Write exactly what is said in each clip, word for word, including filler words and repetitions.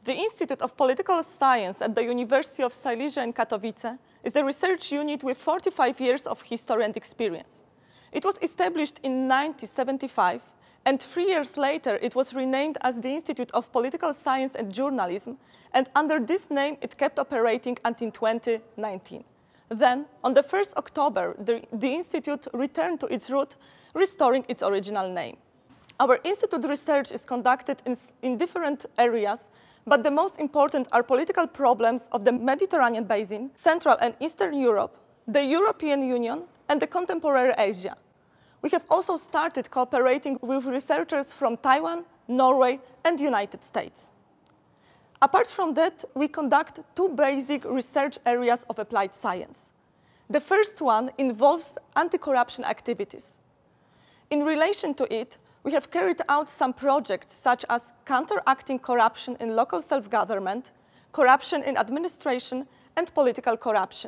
The Institute of Political Science at the University of Silesia in Katowice is a research unit with forty-five years of history and experience. It was established in nineteen seventy-five, and three years later it was renamed as the Institute of Political Science and Journalism, and under this name it kept operating until twenty nineteen. Then, on the first of October, the, the Institute returned to its root, restoring its original name. Our Institute research is conducted in, in different areas, but the most important are political problems of the Mediterranean Basin, Central and Eastern Europe, the European Union, and the contemporary Asia. We have also started cooperating with researchers from Taiwan, Norway, and the United States. Apart from that, we conduct two basic research areas of applied science. The first one involves anti-corruption activities. In relation to it, we have carried out some projects such as counteracting corruption in local self-government, corruption in administration, and political corruption.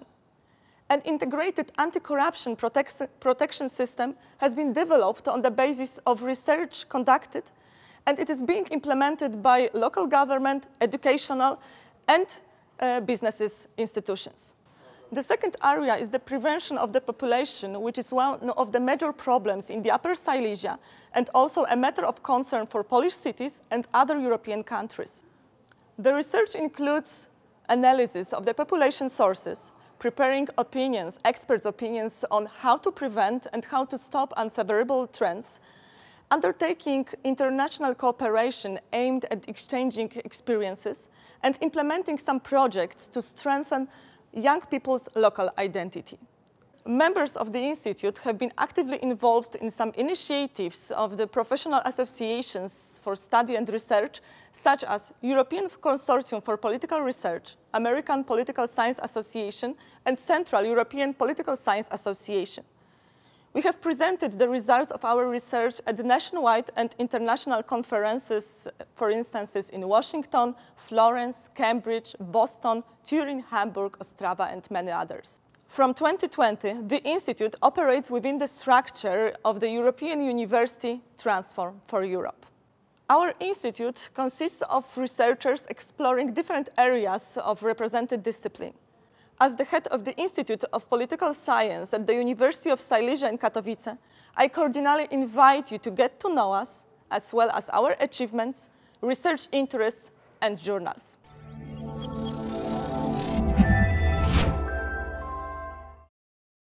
An integrated anti-corruption protect protection system has been developed on the basis of research conducted, and it is being implemented by local government, educational, and uh, businesses institutions. The second area is the prevention of the population, which is one of the major problems in the Upper Silesia and also a matter of concern for Polish cities and other European countries. The research includes analysis of the population sources, preparing opinions, experts' opinions on how to prevent and how to stop unfavorable trends, undertaking international cooperation aimed at exchanging experiences, and implementing some projects to strengthen young people's local identity. Members of the Institute have been actively involved in some initiatives of the professional associations for study and research, such as European Consortium for Political Research, American Political Science Association, and Central European Political Science Association. We have presented the results of our research at nationwide and international conferences, for instance, in Washington, Florence, Cambridge, Boston, Turin, Hamburg, Ostrava, and many others. From twenty twenty, the Institute operates within the structure of the European University Transform for Europe. Our institute consists of researchers exploring different areas of represented discipline. As the head of the Institute of Political Science at the University of Silesia in Katowice, I cordially invite you to get to know us, as well as our achievements, research interests, and journals.